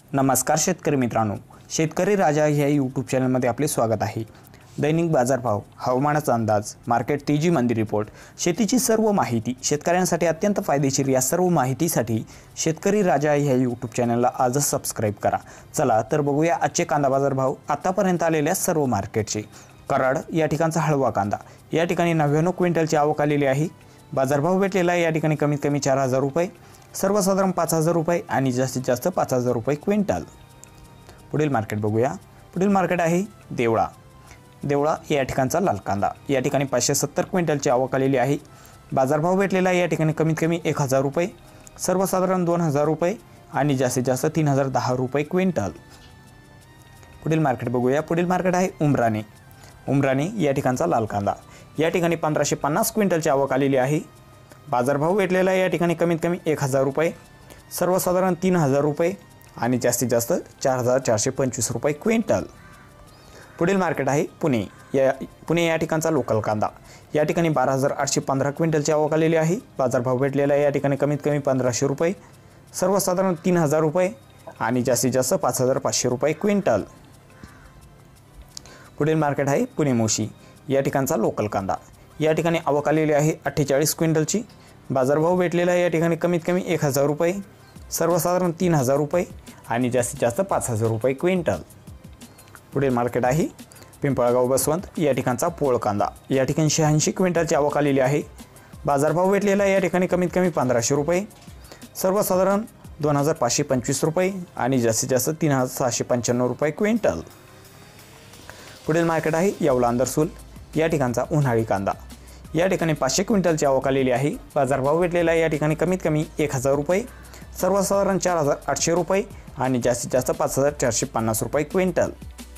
नमस्कार शेतकरी मित्रांनो, शेतकरी राजा ह्या यूट्यूब चॅनलमध्ये आपले स्वागत आहे। दैनिक बाजारभाव, हवामानाचा अंदाज, मार्केट तेजी मंदी रिपोर्ट, शेतीची सर्व माहिती शेतकऱ्यांसाठी अत्यंत फायदेशीर या सर्व माहितीसाठी शेतकरी राजा ह्या यूट्यूब चॅनलला आजच सबस्क्राइब करा। चला तर बघूया आजचे कांदा बाजारभाव। आतापर्यंत आलेल्या सर्व मार्केटचे। कराड या ठिकाणचा हळवा कांदा या ठिकाणी 99 क्विंटलची आवक आलेली आहे। बाजारभाव भेटलेला आहे या ठिकाणी कमीत कमी 4000 रुपये, सर्वसाधारण 5000 रुपये आणि जास्तीत जास्त 5000 रुपये क्विंटल। पुढील मार्केट बघूया। पुढील मार्केट आहे देवळा। देवळा या ठिकाणचा लाल कांदा या ठिकाणी 570 क्विंटलची आवक आलेली आहे। बाजारभाव भेटलेला आहे या ठिकाणी कमीत कमी 1000 रुपये, सर्वसाधारण 2000 रुपये आणि जास्तीत जास्त 3010 रुपये क्विंटल। पुढील मार्केट बघूया। पुढील मार्केट आहे उमराणे। उमराणे या ठिकाणचा लाल कांदा या ठिकाणी 1550 क्विंटलची आवक आलेली आहे। बाजारभाव भेटलेला आहे या ठिकाणी कमीत कमी 1000 रुपये, सर्वसाधारण 3000 रुपये आणि जास्तीत जास्त 4425 रुपये क्विंटल। पुढील मार्केट आहे पुणे या ठिकाणचा लोकल कांदा या ठिकाणी 12815 क्विंटलची आवक आलेली आहे। बाजारभाव भेटलेला आहे या ठिकाणी कमीत कमी 1500 रुपये, सर्वसाधारण 3000 रुपये आणि जास्तीत जास्त 5500 रुपये क्विंटल। पुढील मार्केट आहे पुणे मोशी या ठिकाणचा लोकल कांदा या ठिकाणी आवक आलेली आहे 48 क्विंटलची। बाजारभाव भेटलेला आहे या ठिकाणी कमीत कमी 1000 रुपये, सर्वसाधारण 3000 रुपये आणि जास्तीत जास्त 5000 रुपये क्विंटल। पुढील मार्केट आहे पिंपळगाव बसवंत या ठिकाणचा पोळ कांदा या ठिकाणी 86 क्विंटलची आवक आलेली आहे। बाजारभाव भेटलेला आहे या ठिकाणी कमीत कमी 1500 रुपये, सर्वसाधारण 2525 रुपये आणि जास्तीत जास्त 3795 रुपये क्विंटल। पुढील मार्केट आहे येवला अंदरसूल या ठिकाणचा उन्हाळी कांदा या ठिकाणी 500 क्विंटलची आवक आलेली आहे। बाजारभाव भेटलेला आहे या ठिकाणी कमीत कमी 1000 रुपये, सर्वसाधारण 4800 रुपये आणि जास्तीत जास्त 5450 रुपये क्विंटल।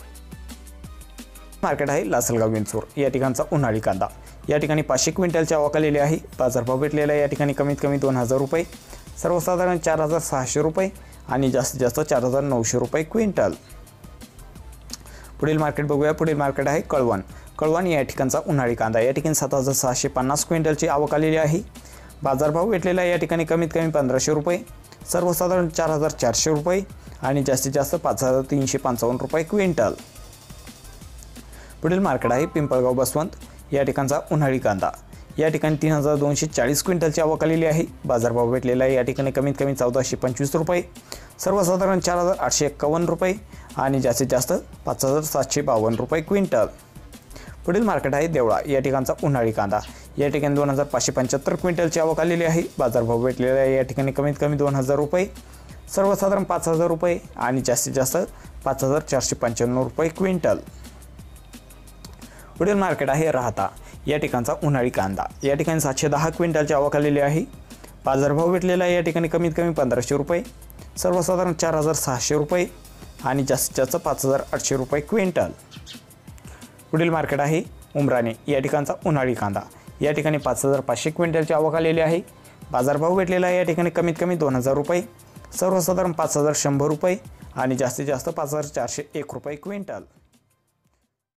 मार्केट आहे लासलगाव विंचूर या ठिकाणचा उन्हाळी कांदा या ठिकाणी 500 क्विंटलची आवक आलेली आहे। बाजारभाव भेटलेला आहे या ठिकाणी कमीत कमी 2000 रुपये, सर्वसाधारण 4600 रुपये आणि जास्तीत जास्त 4900 रुपये क्विंटल। पुढील मार्केट बघूया। पुढील मार्केट आहे कळवण या ठिकाणचा उन्हाळी कांदा या ठिकाणी 7650 क्विंटलची आवक आलेली आहे। बाजारभाव भेटलेला आहे या ठिकाणी कमीत कमी 1500 रुपये, सर्वसाधारण 4400 रुपये आणि जास्तीत जास्त 5355 रुपये क्विंटल। पुढील मार्केट आहे पिंपळगाव बसवंत या ठिकाणचा उन्हाळी कांदा या ठिकाणी 3240 क्विंटलची आवक आलेली आहे। बाजारभाव भेटलेला आहे या ठिकाणी कमीत कमी 1425 रुपये, सर्वसाधारण 4851 रुपये आणि जास्तीत जास्त 5752 रुपये क्विंटल। पुढील मार्केट आहे देवळा या ठिकाणचा उन्हाळी कांदा या ठिकाणी 2575 क्विंटलची आवक आलेली आहे। बाजारभाव भेटलेला आहे या ठिकाणी कमीत कमी 2000 रुपये, सर्वसाधारण 5000 रुपये आणि जास्तीत जास्त 5495 रुपये क्विंटल। पुढील मार्केट आहे राहता या ठिकाणचा उन्हाळी कांदा या ठिकाणी 710 क्विंटलची आवक आलेली आहे। बाजारभाव भेटलेला आहे या ठिकाणी कमीत कमी 1500 रुपये, सर्वसाधारण 4600 रुपये आणि जास्तीत जास्त 5800 रुपये क्विंटल। पुढील मार्केट आहे उमराणे या ठिकाणचा उन्हाळी कांदा या ठिकाणी 5500 क्विंटलची आवक आलेली आहे। बाजारभाव भेटलेला आहे या ठिकाणी कमीत कमी 2000 रुपये, सर्वसाधारण 5100 रुपये आणि जास्तीत जास्त 5401 रुपये क्विंटल।